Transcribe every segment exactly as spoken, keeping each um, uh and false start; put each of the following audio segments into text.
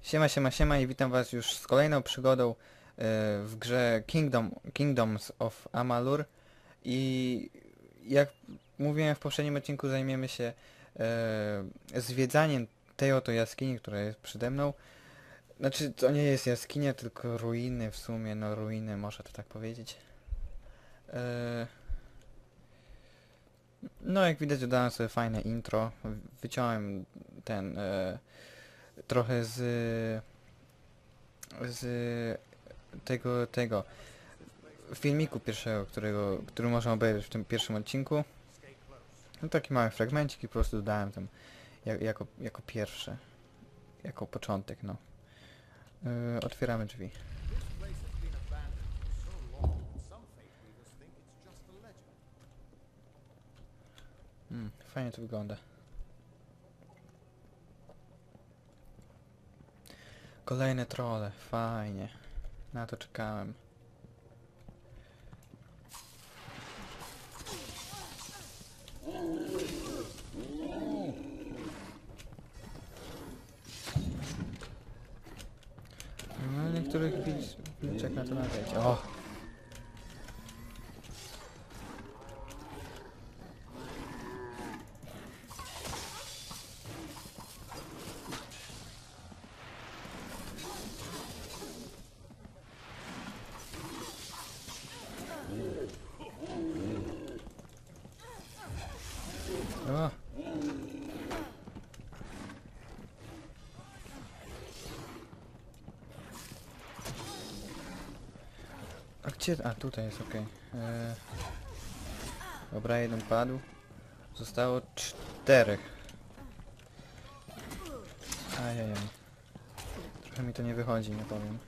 Siema, siema, siema i witam was już z kolejną przygodą e, w grze Kingdom, Kingdoms of Amalur. I jak mówiłem w poprzednim odcinku, zajmiemy się e, zwiedzaniem tej oto jaskini, która jest przede mną. Znaczy, to nie jest jaskinia, tylko ruiny w sumie, no ruiny, można to tak powiedzieć. E, no jak widać, dodałem sobie fajne intro, wyciąłem ten e, trochę z z tego, tego filmiku pierwszego, którego, który można obejrzeć w tym pierwszym odcinku. No taki mały fragmencik i po prostu dodałem tam jak, jako, jako pierwsze, jako początek, no. Yy, otwieramy drzwi. Hmm, fajnie to wygląda. Kolejne trolle, fajnie. Na to czekałem. No niektórych wilczek na to nadejdzie. O! O! A gdzie? A tutaj jest, okej. Okay. Eee, dobra, jeden padł. Zostało czterech. Ajajaj. Trochę mi to nie wychodzi, nie powiem.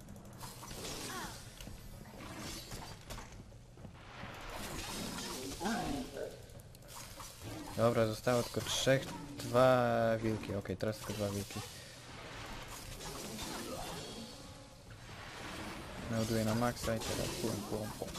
Dobra, zostało tylko trzech, dwa wilki. Okej, teraz tylko dwa wilki. Naładuję na maksa i teraz pum, pum, pum.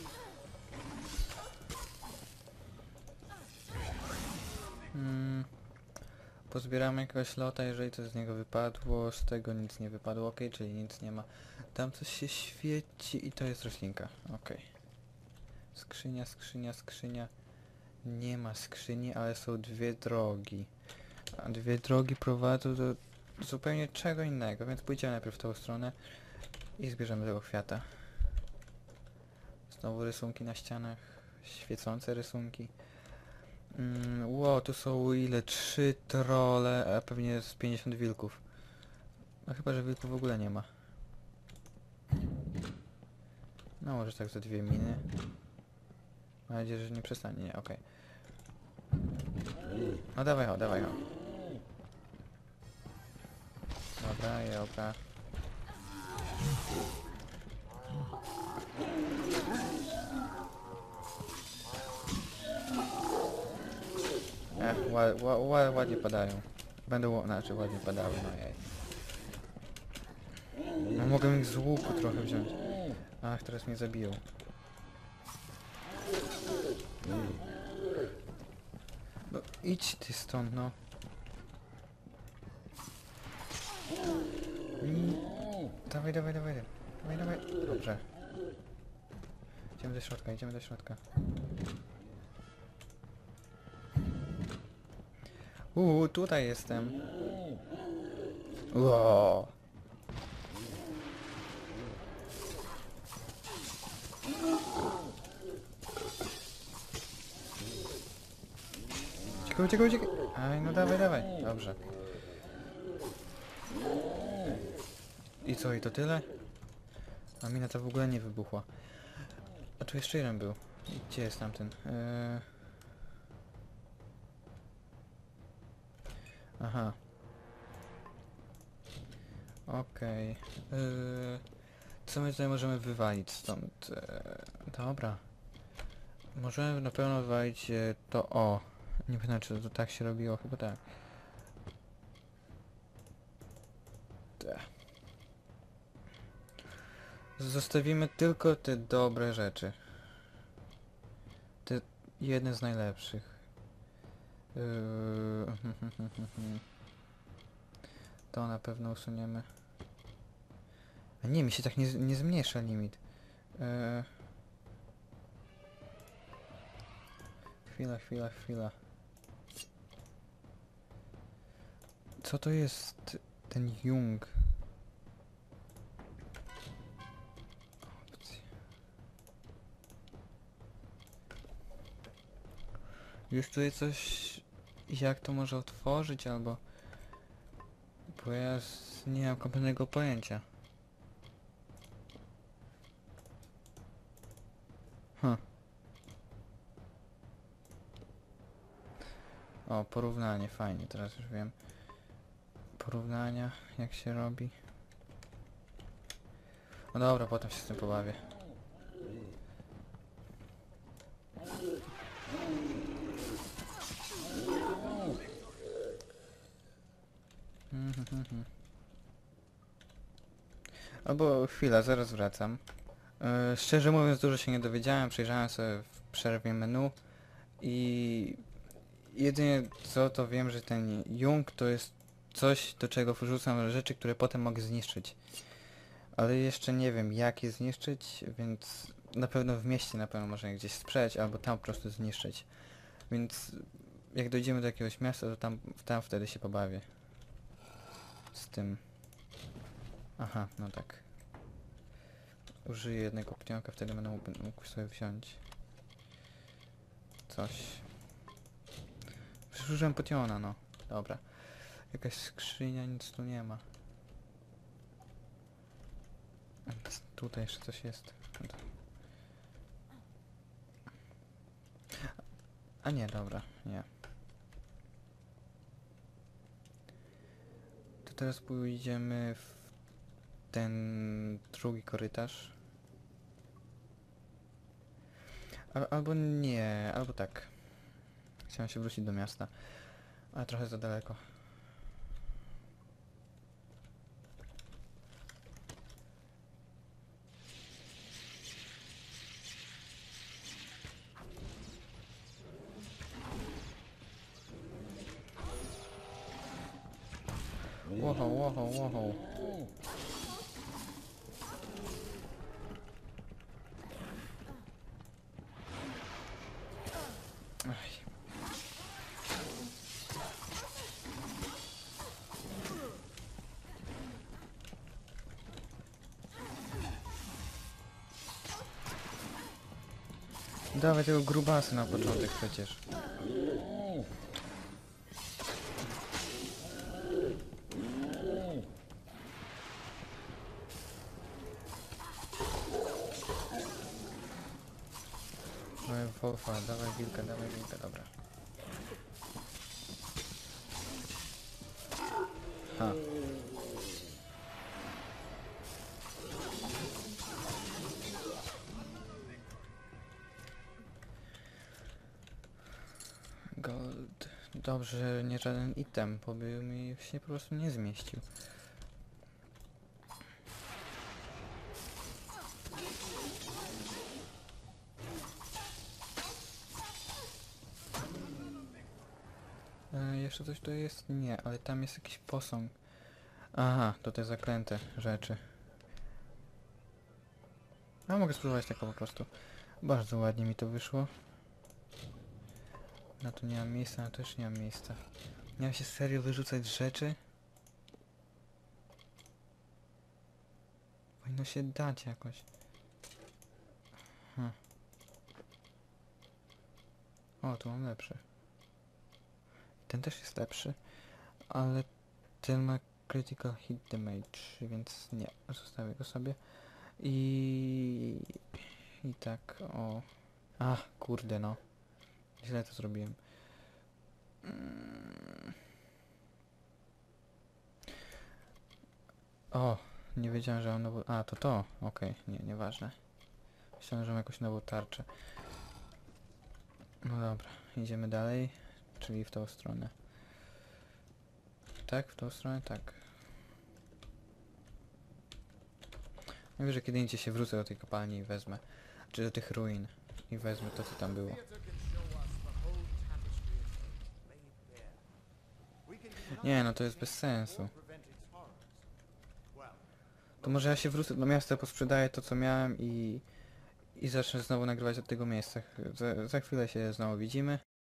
Hmm. Pozbieramy jakiegoś lota, jeżeli coś z niego wypadło. Z tego nic nie wypadło, ok, czyli nic nie ma. Tam coś się świeci i to jest roślinka, ok. Skrzynia, skrzynia, skrzynia. Nie ma skrzyni, ale są dwie drogi. A dwie drogi prowadzą do zupełnie czego innego, więc pójdziemy najpierw w tą stronę i zbierzemy tego kwiata. Znowu rysunki na ścianach, świecące rysunki. Mm, wow, tu są ile? Trzy trolle, a pewnie jest pięćdziesiąt wilków. No chyba, że wilków w ogóle nie ma. No może tak za dwie miny. Mam nadzieję, że nie przestanie, nie, okej. Okay. No dawaj ho, dawaj ho. Dobra, jałka. Ech, ład, ład, ładnie padają. Będą, znaczy ładnie padały, no jej. No mogę ich z łuku trochę wziąć. Ach, teraz mnie zabiją. No idź ty stąd, no. Mm. Dawaj, dawaj, dawaj. Dawaj, dawaj. Dobrze. Idziemy do środka, idziemy do środka. Uuu, tutaj jestem. Wow. Uciekaj, uciekaj, uciekaj. Aj, no dawaj, dawaj. Dobrze. I co, i to tyle? A mina to w ogóle nie wybuchła. A tu jeszcze jeden był. Gdzie jest tamten? Eee... Aha. Okej. Okay. Eee... Co my tutaj możemy wywalić stąd? Eee... Dobra. Możemy na pewno wywalić e, to o. Nie wiem, czy to tak się robiło, chyba tak. Te. Zostawimy tylko te dobre rzeczy. Te jedne z najlepszych. Yy... To na pewno usuniemy. A nie, mi się tak nie, z- nie zmniejsza limit. Eee... Chwila, chwila, chwila. Co to jest ten Jung? Opcje. Jest tutaj coś... Jak to może otworzyć, albo... Bo ja z- nie mam kompletnego pojęcia. Hm. O, porównanie, fajnie, teraz już wiem. Porównania, jak się robi. No dobra, potem się z tym pobawię. Mhm, mhm. Albo chwila, zaraz wracam. Yy, szczerze mówiąc, dużo się nie dowiedziałem, przejrzałem sobie w przerwie menu i jedynie co to wiem, że ten Jung to jest coś, do czego wrzucam rzeczy, które potem mogę zniszczyć. Ale jeszcze nie wiem, jak je zniszczyć, więc na pewno w mieście na pewno można je gdzieś sprzedać, albo tam po prostu zniszczyć. Więc jak dojdziemy do jakiegoś miasta, to tam, tam wtedy się pobawię. Z tym. Aha, no tak. Użyję jednego pnioka, wtedy będę mógł, mógł sobie wziąć coś. Przecież użyłem potiona, no. Dobra. Jakaś skrzynia, nic tu nie ma. A tutaj jeszcze coś jest. No to- A nie, dobra, nie. To teraz pójdziemy w ten drugi korytarz. Al albo nie, albo tak. Chciałem się wrócić do miasta, ale trochę za daleko. Łoho, łoho, łoho. Aj. Dawaj tego grubasa na początek przecież. Dawaj Wolfa, dawaj wilka, dawaj wilka, dobra. Ha. Gold. Dobrze, że nie żaden item, bo by mi się po prostu nie zmieścił. E, jeszcze coś tu jest? Nie, ale tam jest jakiś posąg. Aha, to te zaklęte rzeczy. A mogę spróbować tego po prostu. Bardzo ładnie mi to wyszło. Na to nie mam miejsca, na to też nie mam miejsca. Miałem się serio wyrzucać rzeczy? Powinno się dać jakoś. Hm. O, tu mam lepszy. Ten też jest lepszy, ale ten ma critical hit damage, więc nie, zostawię go sobie. I... I tak, o... Ach, kurde no. Źle to zrobiłem. Mm. O, nie wiedziałem, że mam nową... A, to to. Okej, okay. Nie, nieważne. Myślałem, że mam jakąś nową tarczę. No dobra, idziemy dalej, czyli w tą stronę. Tak, w tą stronę, tak. Mówię, że kiedy indziej się wrócę do tej kopalni i wezmę, czy do tych ruin i wezmę to, co tam było. Nie, no to jest bez sensu. To może ja się wrócę do miasta, posprzedaję to co miałem i... I zacznę znowu nagrywać od tego miejsca. Za, za chwilę się znowu widzimy.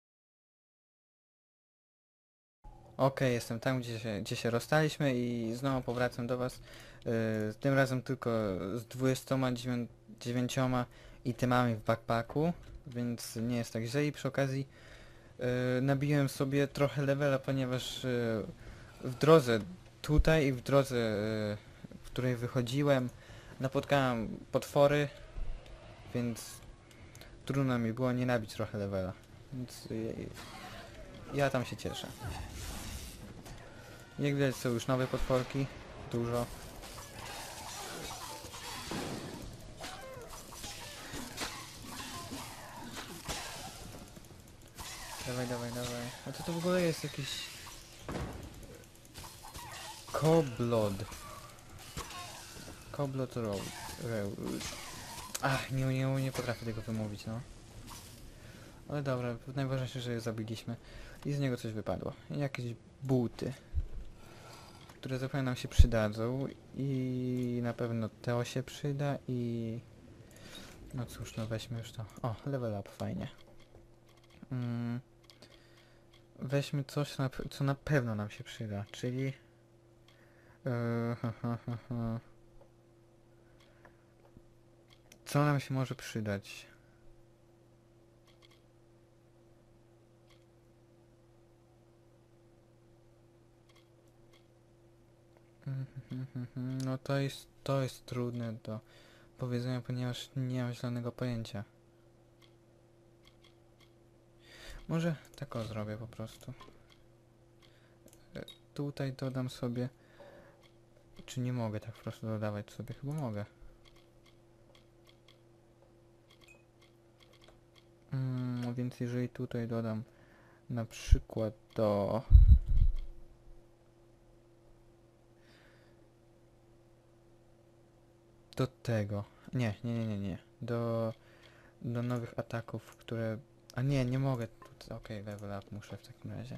Okej, jestem tam, gdzie się, gdzie się rozstaliśmy i znowu powracam do was. Yy, tym razem tylko z dwudziestoma dziewięcioma itemami w backpacku, więc nie jest tak źle i przy okazji yy, nabiłem sobie trochę levela, ponieważ yy, w drodze tutaj i w drodze, yy, w której wychodziłem, napotkałem potwory, więc trudno mi było nie nabić trochę levela. Więc yy, ja tam się cieszę. Jak widać są już nowe potworki. Dużo. Dawaj, dawaj, dawaj. A to to w ogóle jest jakiś... Koblod. Koblod Road. Road. Ach, nie, nie, nie potrafię tego wymówić, no. Ale dobra, najważniejsze, że je zabiliśmy. I z niego coś wypadło. Jakieś buty, które zapewne nam się przydadzą. I na pewno to się przyda i... No cóż, no weźmy już to. O, level up, fajnie. Mm. Weźmy coś, na, co na pewno nam się przyda, czyli... Yy, ha, ha, ha, ha. Co nam się może przydać? No to jest, to jest trudne do powiedzenia, ponieważ nie mam zielonego pojęcia. Może tak o zrobię po prostu. E, tutaj dodam sobie... Czy nie mogę tak po prostu dodawać sobie? Chyba mogę. Mm, więc jeżeli tutaj dodam na przykład do... Do tego. Nie, nie, nie, nie, nie. Do... Do nowych ataków, które... A nie, nie mogę. Okej, okay, level up muszę w takim razie.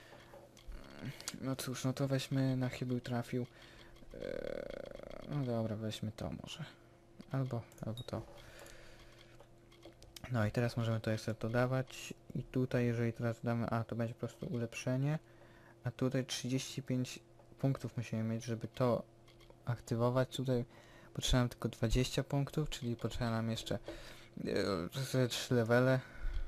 No cóż, no to weźmy, na chybił trafił. Eee, no dobra, weźmy to może. Albo, albo to. No i teraz możemy to jeszcze dodawać. I tutaj, jeżeli teraz dodamy, a to będzie po prostu ulepszenie. A tutaj trzydzieści pięć punktów musimy mieć, żeby to aktywować. Tutaj potrzeba nam tylko dwadzieścia punktów, czyli potrzeba nam jeszcze e, trzy levele.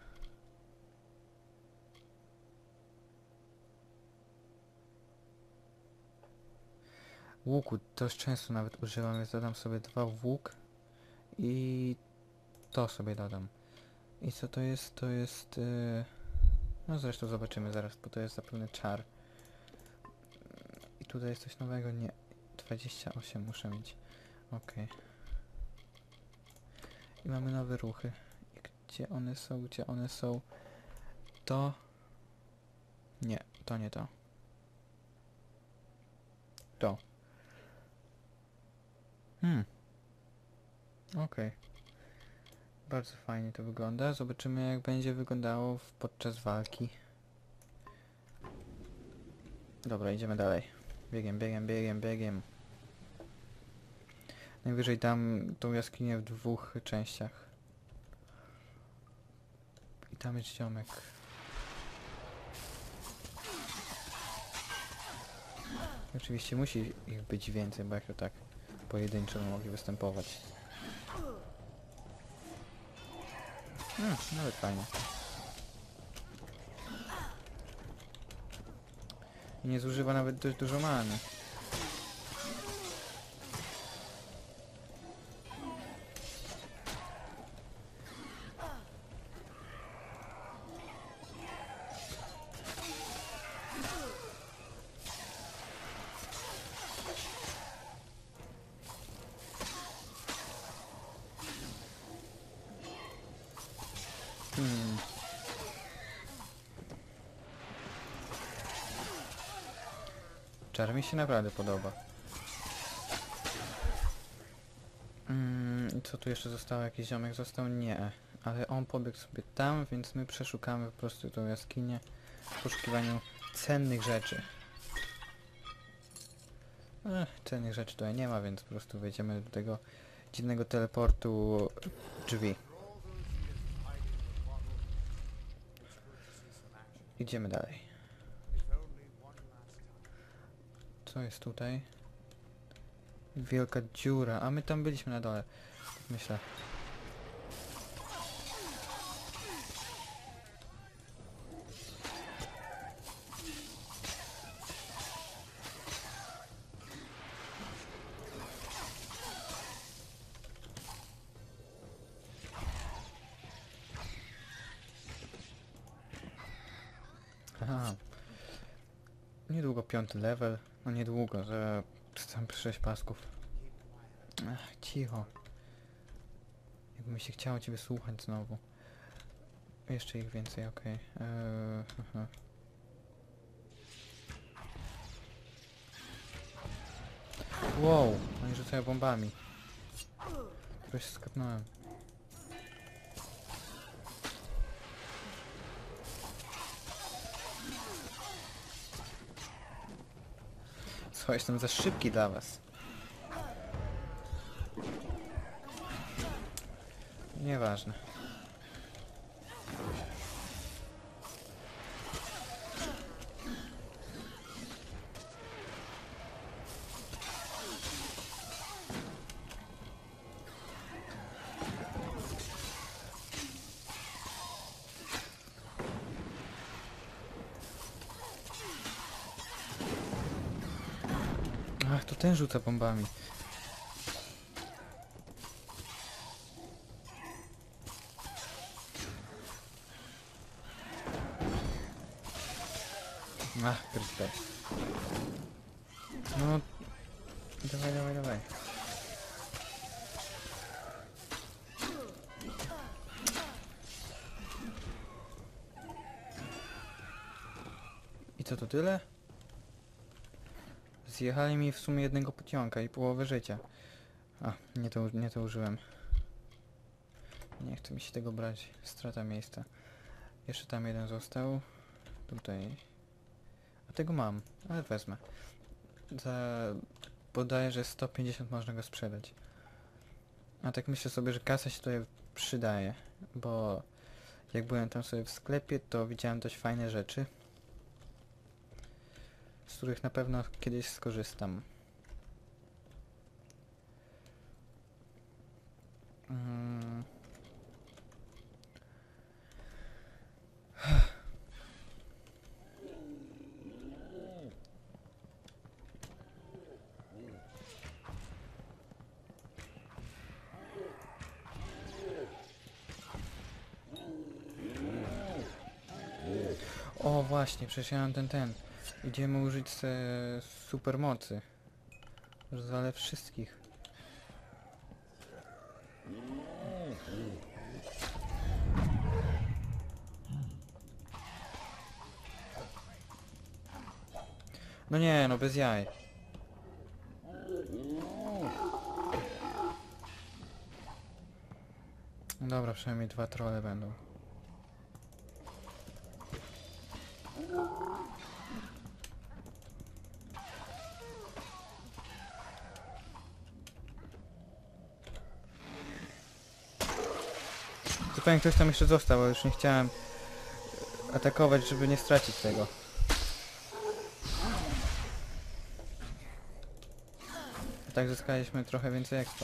Łuku dość często nawet używam, więc dodam sobie dwa w łuk i to sobie dodam. I co to jest? To jest... Yy... No zresztą zobaczymy zaraz, bo to jest zapewne czar. I tutaj jest coś nowego? Nie. dwadzieścia osiem muszę mieć. Okej. Okay. I mamy nowe ruchy. I gdzie one są? Gdzie one są? To... Nie, to nie to. To. Hmm. Okej. Okay. Bardzo fajnie to wygląda. Zobaczymy jak będzie wyglądało w, podczas walki. Dobra, idziemy dalej. Biegiem, biegiem, biegiem, biegiem. Najwyżej dam tą jaskinię w dwóch częściach. I tam jest ziomek. Oczywiście musi ich być więcej, bo jak to tak pojedynczo mogli występować. Hmm, nawet fajnie. I nie zużywa nawet dość dużo many. Hmm. Czar mi się naprawdę podoba. Mm, i co tu jeszcze zostało? Jakiś ziomek został? Nie. Ale on pobiegł sobie tam, więc my przeszukamy po prostu tą jaskinię w poszukiwaniu cennych rzeczy. Ech, cennych rzeczy tutaj nie ma, więc po prostu wejdziemy do tego dziwnego teleportu drzwi. Idziemy dalej. Co jest tutaj? Wielka dziura, a my tam byliśmy na dole. Myślę. Aha. Niedługo piąty level. No niedługo, że tam sześć pasków. Ach, cicho. Jakby mi się chciało ciebie słuchać znowu. Jeszcze ich więcej, okej. Okay. Eee, aha. Wow, oni rzucają bombami. Trochę się skapnąłem. Co, jestem za szybki dla was. Nieważne. Ach, to ten rzuca bombami. Ach, kryspę. No... Dawaj, dawaj, dawaj. I co, to tyle? Zjechali mi w sumie jednego pociąga i połowę życia. A, nie to, nie to użyłem. Nie chcę mi się tego brać. Strata miejsca. Jeszcze tam jeden został. Tutaj. A tego mam, ale wezmę. Za... Bodajże sto pięćdziesiąt można go sprzedać. A tak myślę sobie, że kasa się tutaj przydaje. Bo jak byłem tam sobie w sklepie, to widziałem dość fajne rzeczy, z których na pewno kiedyś skorzystam. Mm. O właśnie, przecież ja mam ten ten. Idziemy użyć se supermocy. Rozwalę wszystkich. No nie, no bez jaj. Dobra, przynajmniej dwa trolle będą. Zupełnie ktoś tam jeszcze został, ale już nie chciałem atakować, żeby nie stracić tego. A tak zyskaliśmy trochę więcej expa.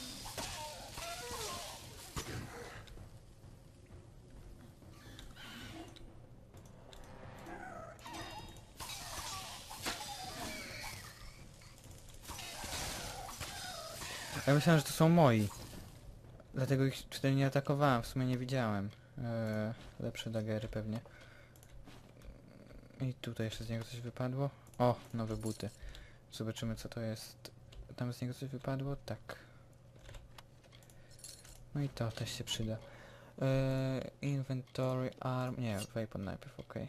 Ja myślałem, że to są moi. Dlatego ich wtedy nie atakowałem, w sumie nie widziałem. Eee, lepsze dagery pewnie. I tutaj jeszcze z niego coś wypadło. O, nowe buty. Zobaczymy co to jest. Tam z niego coś wypadło? Tak. No i to też się przyda. Eee, inventory, arm... Nie, weapon najpierw, okej.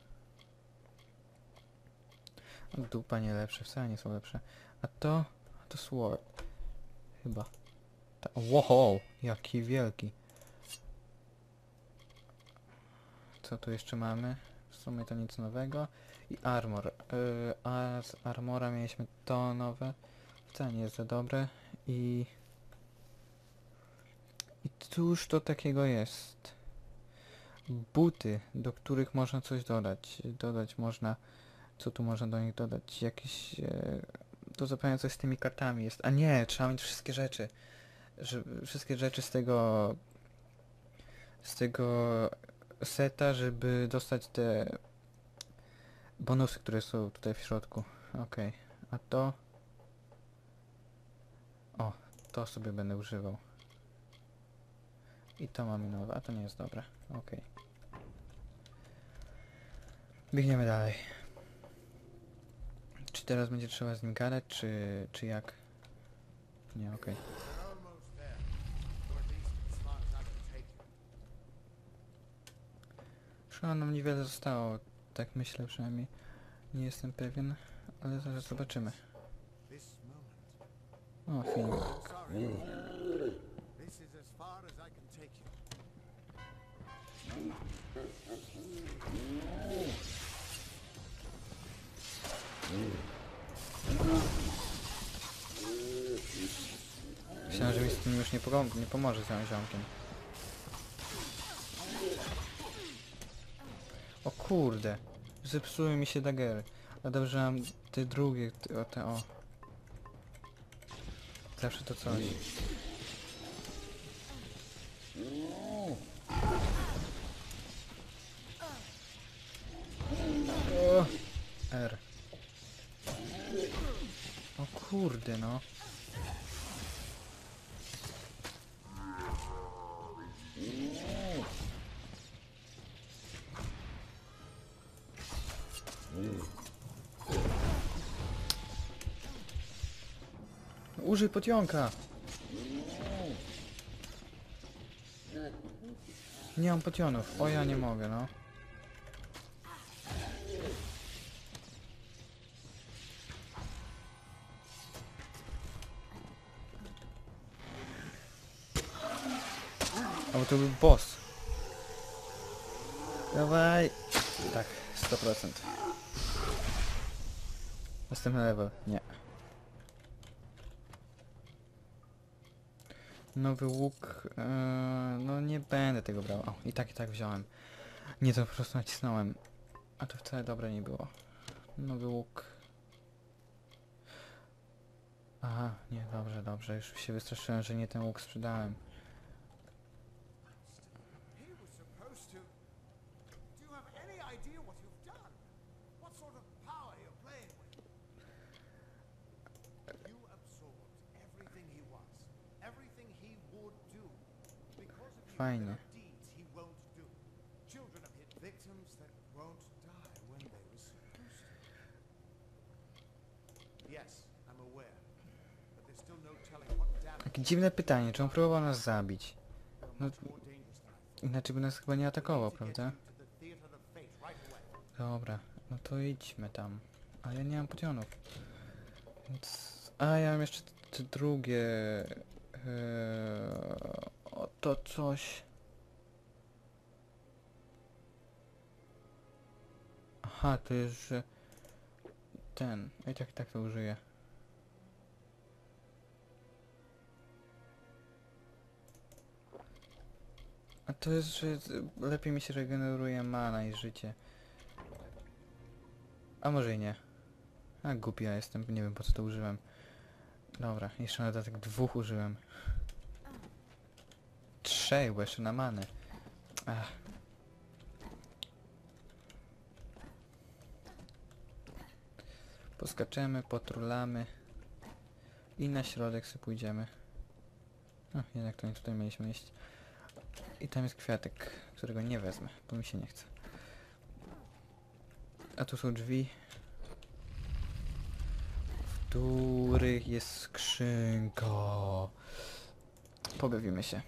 Okay. Dupa nie lepsze, wcale nie są lepsze. A to... to sword. Chyba. Ta, wow, jaki wielki. Co tu jeszcze mamy? W sumie to nic nowego. I armor. Yy, a z armora mieliśmy to nowe. Wcale nie jest za dobre. I... I cóż to takiego jest? Buty, do których można coś dodać. Dodać można... Co tu można do nich dodać? Jakieś... E, to zapewne coś z tymi kartami jest. A nie, trzeba mieć wszystkie rzeczy. Że, wszystkie rzeczy z tego... Z tego seta, żeby dostać te bonusy, które są tutaj w środku. Okej. Okay. A to... O, to sobie będę używał. I to mamy nowe, a to nie jest dobre. Okej. Okay. Biegniemy dalej. Czy teraz będzie trzeba z nim gadać, czy, czy jak? Nie, okej. Okay. Chyba nam niewiele zostało, tak myślę przynajmniej. Nie jestem pewien, ale zaraz zobaczymy. O, film. Myślałem, że mi z tym już nie, pom nie pomoże z tym ziomkiem. O kurde, zepsuły mi się dagery. A dobrze mam te drugie, te, o te o. Zawsze to coś. O, R. O kurde no. Użyj potionka! Nie mam potionów. O, ja nie mogę, no. O, to był boss. Dawaj! Tak, sto procent. Następny level. Nie. Nowy łuk... Yy, no nie będę tego brał. O, i tak i tak wziąłem. Nie, to po prostu nacisnąłem. A to wcale dobre nie było. Nowy łuk... Aha, nie, dobrze, dobrze. Już się wystraszyłem, że nie ten łuk sprzedałem. Fajnie. Takie dziwne pytanie, czy on próbował nas zabić? No, inaczej by nas chyba nie atakował, prawda? Dobra, no to idźmy tam. Ale ja nie mam potionów. Więc... A, ja mam jeszcze te drugie... Yy... O, to coś... Aha, to jest, że... Ten... I tak, tak to użyję. A to jest, że lepiej mi się regeneruje mana i życie. A może i nie. A głupi ja jestem, nie wiem po co to użyłem. Dobra, jeszcze na dodatek dwóch użyłem. Trzech, bo jeszcze na manę. Ach. Poskaczemy, potrulamy. I na środek sobie pójdziemy. No, jednak to nie tutaj mieliśmy iść. I tam jest kwiatek, którego nie wezmę, bo mi się nie chce. A tu są drzwi, w których jest skrzynka. Pobawimy się.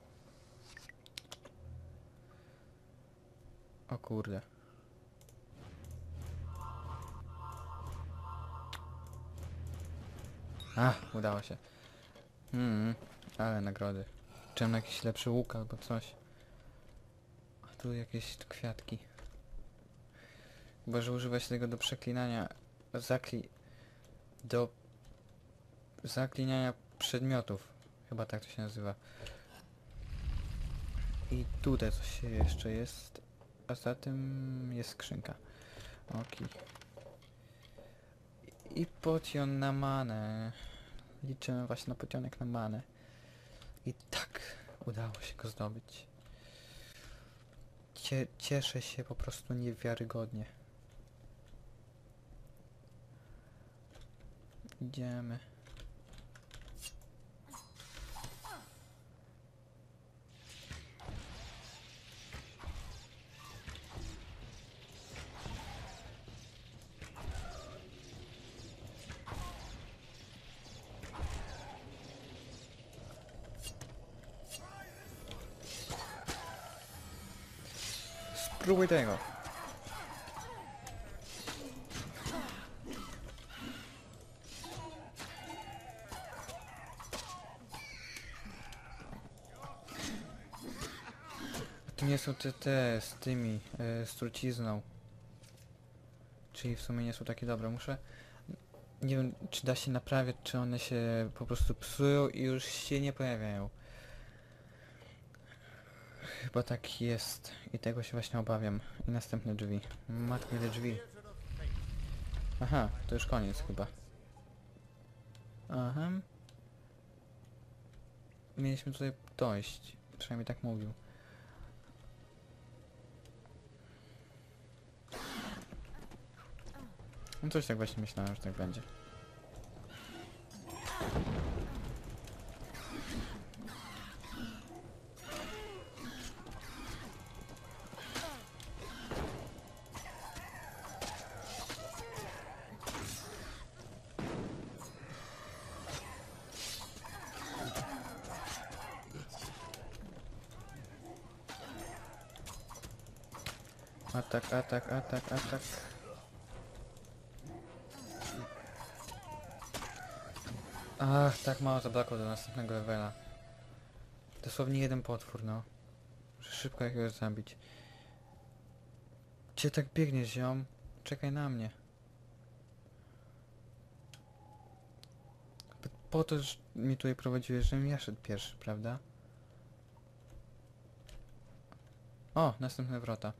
O kurde. A, udało się. Hmm, ale nagrody. Czemu jakiś lepszy łuk albo coś. A tu jakieś kwiatki. Chyba, że używa się tego do przeklinania... Zakli... Do... Zakliniania przedmiotów. Chyba tak to się nazywa. I tutaj coś jeszcze jest. A za tym jest skrzynka. Okej. I potion na manę. Liczymy właśnie na potionek na manę. I tak udało się go zdobyć. Cie cieszę się po prostu niewiarygodnie. Idziemy. Spróbuj tego. To nie są te, te z tymi, e, z trucizną. Czyli w sumie nie są takie dobre. Muszę... Nie wiem, czy da się naprawiać, czy one się po prostu psują i już się nie pojawiają. Chyba tak jest. I tego się właśnie obawiam. I następne drzwi. Matko, ile drzwi. Aha, to już koniec chyba. Aha. Mieliśmy tutaj dojść. Przynajmniej tak mówił. No coś tak właśnie myślałem, że tak będzie. Atak, atak, atak, atak. Ach, tak mało zabrakło do następnego levela. Dosłownie jeden potwór, no. Muszę szybko jakiegoś zabić. Gdzie tak biegniesz, ziom? Czekaj na mnie. Po to, że mi tutaj prowadziłeś, żebym ja szedł pierwszy, prawda? O, następne wrota.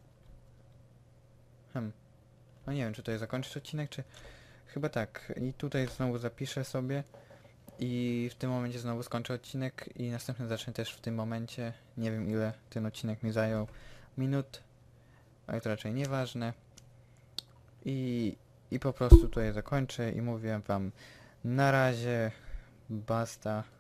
Hmm. No nie wiem, czy tutaj zakończyć odcinek, czy... Chyba tak. I tutaj znowu zapiszę sobie. I w tym momencie znowu skończę odcinek i następny zacznę też w tym momencie. Nie wiem, ile ten odcinek mi zajął minut, ale to raczej nieważne. I, i po prostu tutaj zakończę i mówię wam na razie, basta.